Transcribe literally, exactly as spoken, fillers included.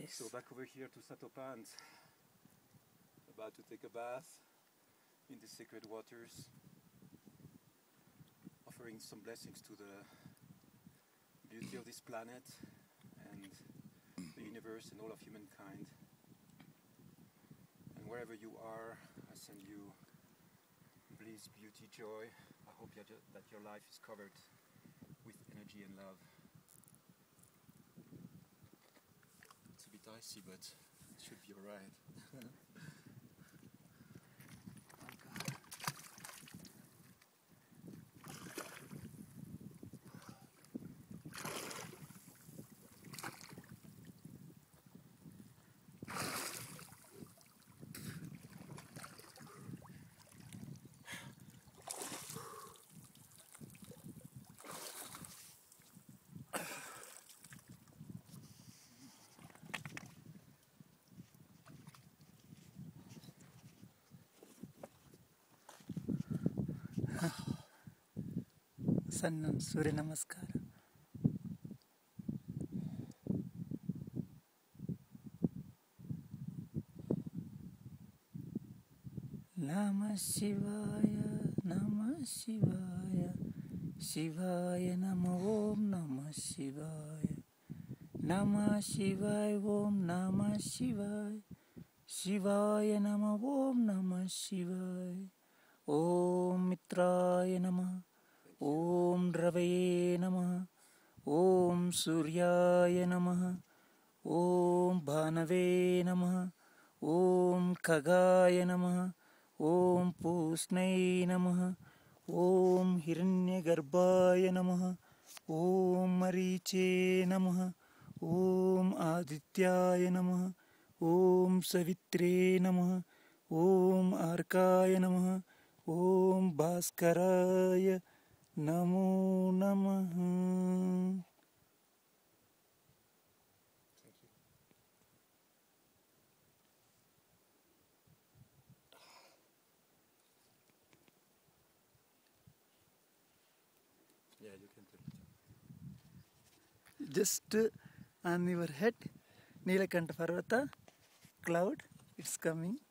Yes. So back over here to Satopant, about to take a bath in the sacred waters, offering some blessings to the beauty of this planet and the universe and all of humankind. And wherever you are, I send you bliss, beauty, joy. I hope that your life is covered with energy and love. It's a bit icy, but it should be alright. Sun Surya Namaskara. Namah Shivaya, Namah Shivaya, Shivaya Namah Om Namah Shivaya, Namah Shivaya Om Namah Shivaya, Shivaya Namah Om Namah Shivaya, Om Mitraya Namah, Om Ravaye Namah, Om Suryaya Namah, Om Bhanave Namah, Om Khagaya Namah, Om Pusnai Namah, Om Hiranyagarbhaya Namah, Om Mariche Namah, Om Adityaya Namah, Om Savitre Namah, Om Arkaya Namah, Om Bhaskaraya Namo Namah. Thank you. Yeah, you can take it. Just uh, on your head, Nilakanta Parvata, cloud, it's coming.